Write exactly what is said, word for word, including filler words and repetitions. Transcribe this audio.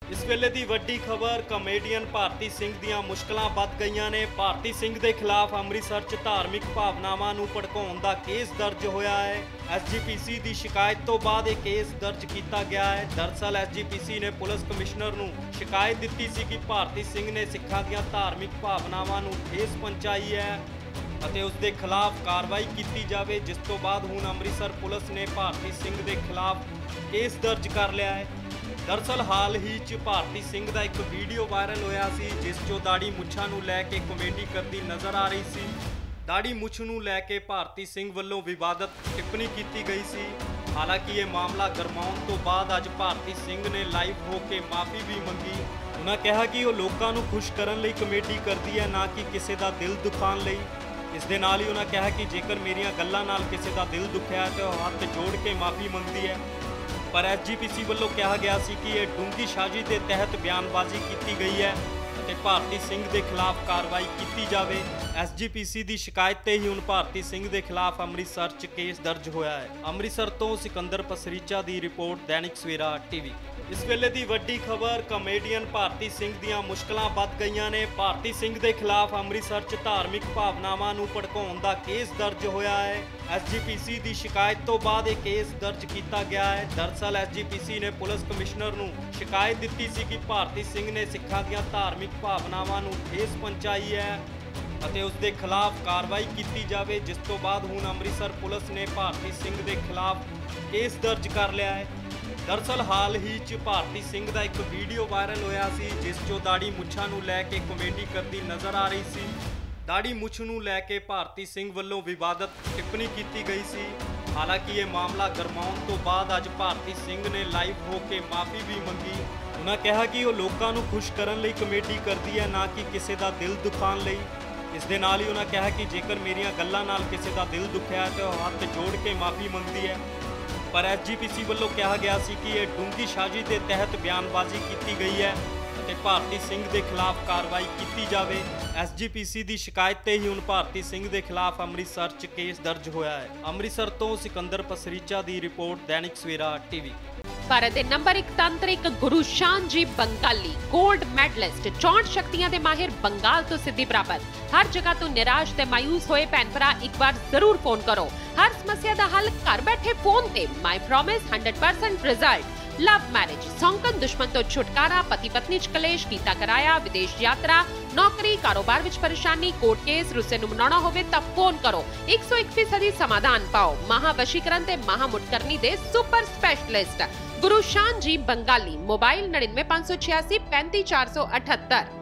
इस वेले दी वड्डी खबर कॉमेडियन भारती सिंह दीआं मुश्किलां वध गईआं ने। भारती सिंह दे खिलाफ ਅੰਮ੍ਰਿਤਸਰ 'ਚ धार्मिक भावनावां नूं भड़काउण दा केस दर्ज होया है। एस जी पी सी दी शिकायत तो बाद यह केस दर्ज किया गया है। दरअसल एस जी पी सी ने पुलिस कमिश्नर नूं शिकायत दी सी कि भारती सिंह ने सिखां दीआं धार्मिक भावनावां नूं ठेस पहुंचाई है ਅਤੇ ਉਸ ਦੇ ਖਿਲਾਫ ਕਾਰਵਾਈ ਕੀਤੀ ਜਾਵੇ, ਜਿਸ ਤੋਂ ਬਾਅਦ ਹੁਣ ਅੰਮ੍ਰਿਤਸਰ ਪੁਲਿਸ ਨੇ ਭਾਰਤੀ ਸਿੰਘ ਦੇ ਖਿਲਾਫ ਕੇਸ ਦਰਜ ਕਰ ਲਿਆ ਹੈ। ਦਰਅਸਲ ਹਾਲ ਹੀ 'ਚ ਭਾਰਤੀ ਸਿੰਘ ਦਾ ਇੱਕ ਵੀਡੀਓ ਵਾਇਰਲ ਹੋਇਆ ਸੀ, ਜਿਸ 'ਚੋਂ ਦਾੜੀ ਮੁੱਛਾਂ ਨੂੰ ਲੈ ਕੇ ਕਮੇਡੀ ਕਰਦੀ ਨਜ਼ਰ ਆ ਰਹੀ ਸੀ। ਦਾੜੀ ਮੁੱਛ ਨੂੰ ਲੈ ਕੇ ਭਾਰਤੀ ਸਿੰਘ ਵੱਲੋਂ ਵਿਵਾਦਤ ਟਿੱਪਣੀ ਕੀਤੀ ਗਈ ਸੀ। ਹਾਲਾਂਕਿ ਇਹ ਮਾਮਲਾ ਗਰਮਾਉਣ ਤੋਂ ਬਾਅਦ ਅੱਜ ਭਾਰਤੀ ਸਿੰਘ ਨੇ ਲਾਈਵ ਹੋ ਕੇ ਮਾਫੀ ਵੀ ਮੰਗੀ। ਉਹਨਾਂ ਕਿਹਾ ਕਿ ਉਹ ਲੋਕਾਂ ਨੂੰ ਖੁਸ਼ ਕਰਨ ਲਈ ਕਮੇਡੀ ਕਰਦੀ ਹੈ, ਨਾ ਕਿ ਕਿਸੇ ਦਾ ਦਿਲ ਦੁਖਾਉਣ ਲਈ। ਇਸ ਦੇ ਨਾਲ ਹੀ ਉਹਨਾਂ ਕਿਹਾ ਕਿ ਜੇਕਰ ਮੇਰੀਆਂ ਗੱਲਾਂ ਨਾਲ ਕਿਸੇ ਦਾ ਦਿਲ ਦੁਖਿਆ ਹੈ ਤਾਂ ਉਹ ਹੱਥ ਜੋੜ ਕੇ ਮਾਫੀ ਮੰਗਦੀ ਹੈ। ਪਰ ਐਸ ਜੀ ਪੀ ਸੀ ਵੱਲੋਂ ਕਿਹਾ ਗਿਆ ਸੀ ਕਿ ਇਹ ਡੂੰਘੀ ਸਾਜ਼ਿਸ਼ ਦੇ ਤਹਿਤ ਬਿਆਨਬਾਜ਼ੀ ਕੀਤੀ ਗਈ ਹੈ ਅਤੇ ਭਾਰਤੀ ਸਿੰਘ ਦੇ ਖਿਲਾਫ ਕਾਰਵਾਈ ਕੀਤੀ ਜਾਵੇ। ਐਸ ਜੀ ਪੀ ਸੀ ਦੀ ਸ਼ਿਕਾਇਤ ਤੇ ਹੀ ਹੁਣ ਭਾਰਤੀ ਸਿੰਘ ਦੇ ਖਿਲਾਫ ਅੰਮ੍ਰਿਤਸਰ 'ਚ ਕੇਸ ਦਰਜ ਹੋਇਆ ਹੈ। ਅੰਮ੍ਰਿਤਸਰ ਤੋਂ ਸਿਕੰਦਰ ਪਸਰੀਚਾ ਦੀ ਰਿਪੋਰਟ, ਦੈਨਿਕ ਸਵੇਰਾ ਟੀਵੀ। इस वेले दी वड्डी खबर कॉमेडियन भारती सिंह दीआं मुश्किलां वध गईआं ने। भारती सिंह दे खिलाफ ਅੰਮ੍ਰਿਤਸਰ 'ਚ धार्मिक भावनावां नूं भड़काउण दा केस दर्ज होया है। एस जी पी सी दी शिकायत तो बाद यह केस दर्ज किया गया है। दरअसल एस जी पी सी ने पुलिस कमिश्नर नूं शिकायत दी सी कि भारती सिंह ने सिखां दीआं धार्मिक भावनावां नूं ठेस पहुंचाई है ਅਤੇ ਉਸ ਦੇ ਖਿਲਾਫ ਕਾਰਵਾਈ ਕੀਤੀ ਜਾਵੇ, ਜਿਸ ਤੋਂ ਬਾਅਦ ਹੁਣ ਅੰਮ੍ਰਿਤਸਰ ਪੁਲਿਸ ਨੇ ਭਾਰਤੀ ਸਿੰਘ ਦੇ ਖਿਲਾਫ ਕੇਸ ਦਰਜ ਕਰ ਲਿਆ ਹੈ। ਦਰਅਸਲ ਹਾਲ ਹੀ 'ਚ ਭਾਰਤੀ ਸਿੰਘ ਦਾ ਇੱਕ ਵੀਡੀਓ ਵਾਇਰਲ ਹੋਇਆ ਸੀ, ਜਿਸ 'ਚੋਂ ਦਾੜੀ ਮੁੱਛਾਂ ਨੂੰ ਲੈ ਕੇ ਕਮੇਡੀ ਕਰਦੀ ਨਜ਼ਰ ਆ ਰਹੀ ਸੀ। ਦਾੜੀ ਮੁੱਛ ਨੂੰ ਲੈ ਕੇ ਭਾਰਤੀ ਸਿੰਘ ਵੱਲੋਂ ਵਿਵਾਦਤ ਟਿੱਪਣੀ ਕੀਤੀ ਗਈ ਸੀ। ਹਾਲਾਂਕਿ ਇਹ ਮਾਮਲਾ ਗਰਮਾਉਣ ਤੋਂ ਬਾਅਦ ਅੱਜ ਭਾਰਤੀ ਸਿੰਘ ਨੇ ਲਾਈਵ ਹੋ ਕੇ ਮਾਫੀ ਵੀ ਮੰਗੀ। ਉਹਨਾਂ ਕਿਹਾ ਕਿ ਉਹ ਲੋਕਾਂ ਨੂੰ ਖੁਸ਼ ਕਰਨ ਲਈ ਕਮੇਡੀ ਕਰਦੀ ਹੈ, ਨਾ ਕਿ ਕਿਸੇ ਦਾ ਦਿਲ ਦੁਖਾਉਣ ਲਈ। ਇਸ ਦੇ ਨਾਲ ਹੀ ਉਹਨਾਂ ਕਿਹਾ ਕਿ ਜੇਕਰ ਮੇਰੀਆਂ ਗੱਲਾਂ ਨਾਲ ਕਿਸੇ ਦਾ ਦਿਲ ਦੁਖਿਆ ਹੈ ਤਾਂ ਉਹ ਹੱਥ ਜੋੜ ਕੇ ਮਾਫੀ ਮੰਗਦੀ ਹੈ। ਪਰ ਐਸ ਜੀ ਪੀ ਸੀ ਵੱਲੋਂ ਕਿਹਾ ਗਿਆ ਸੀ ਕਿ ਇਹ ਡੂੰਘੀ ਸਾਜ਼ਿਸ਼ ਦੇ ਤਹਿਤ ਬਿਆਨਬਾਜ਼ੀ ਕੀਤੀ ਗਈ ਹੈ ਅਤੇ ਭਾਰਤੀ ਸਿੰਘ ਦੇ ਖਿਲਾਫ ਕਾਰਵਾਈ ਕੀਤੀ ਜਾਵੇ। ਐਸ ਜੀ ਪੀ ਸੀ ਦੀ ਸ਼ਿਕਾਇਤ ਤੇ ਹੀ ਹੁਣ ਭਾਰਤੀ ਸਿੰਘ ਦੇ ਖਿਲਾਫ ਅੰਮ੍ਰਿਤਸਰ 'ਚ ਕੇਸ ਦਰਜ ਹੋਇਆ ਹੈ। ਅੰਮ੍ਰਿਤਸਰ ਤੋਂ ਸਿਕੰਦਰ ਪਸਰੀਚਾ ਦੀ ਰਿਪੋਰਟ, ਦੈਨਿਕ ਸਵੇਰਾ ਟੀਵੀ। ਭਾਰਤ ਦੇ ਨੰਬਰ ਇੱਕ ਤੰਤਰਿਕ ਗੁਰੂ ਸ਼ਾਨ ਜੀ ਬੰਗਾਲੀ ਗੋਲਡ ਮੈਡਲਿਸਟ ਚੌਂਹਠ ਸ਼ਕਤੀਆਂ ਦੇ ਮਾਹਿਰ ਬੰਗਾਲ ਤੋਂ ਸਿੱਧੀ ਪ੍ਰਾਪਤ। ਹਰ ਜਗ੍ਹਾ ਤੋਂ ਨਿਰਾਸ਼ ਤੇ ਮਾਯੂਸ ਹੋਏ ਭੈਣ ਭਰਾ ਇੱਕ ਵਾਰ ਜ਼ਰੂਰ ਫੋਨ ਕਰੋ। ਹਰ ਸਮੱਸਿਆ ਦਾ ਹੱਲ ਘਰ ਬੈਠੇ ਫੋਨ ਤੇ। My promise hundred percent result. Love marriage, ਸੌਂਕਣ ਦੁਸ਼ਮਣ ਤੋਂ ਛੁਟਕਾਰਾ, ਪਤੀ ਪਤਨੀ 'ਚ ਕਲੇਸ਼, ਕੀਤਾ ਕਰਾਇਆ, ਵਿਦੇਸ਼ ਯਾਤਰਾ, ਨੌਕਰੀ, ਕਾਰੋਬਾਰ ਵਿੱਚ ਪਰੇਸ਼ਾਨੀ, ਕੋਰਟ ਕੇਸ, ਰੁੱਸੇ ਨੂੰ ਮਨਾਉਣਾ ਹੋਵੇ ਤਾਂ ਫੋਨ ਕਰੋ। ਇੱਕ ਸੌ ਇੱਕ ਫੀਸਦੀ ਸਮਾਧਾਨ ਪਾਓ। ਮਹਾ ਵਸ਼ੀਕਰਨ ਤੇ ਮਹਾ ਮੁਟਕਰਨੀ ਦੇ ਸੁਪਰ ਸਪੈਸ਼ਲਿਸਟ ਗੁਰੂ ਸ਼ਾਨ ਜੀ ਬੰਗਾਲੀ। मोबाइल नड़िन्नवे पांच सौ छियासी पैंती चार सौ अठहत्तर।